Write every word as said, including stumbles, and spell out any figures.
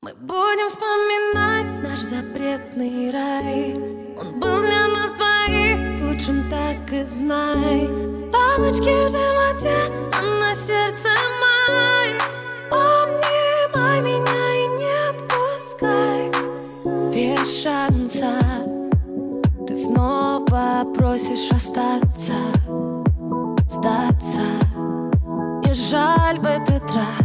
Мы будем вспоминать наш запретный рай. Он был для нас двоих лучшим, так и знай. Бабочки в животе, а на сердце май. Обнимай меня и не отпускай. Без шанса ты снова просишь остаться, сдаться. Не жаль в этот раз.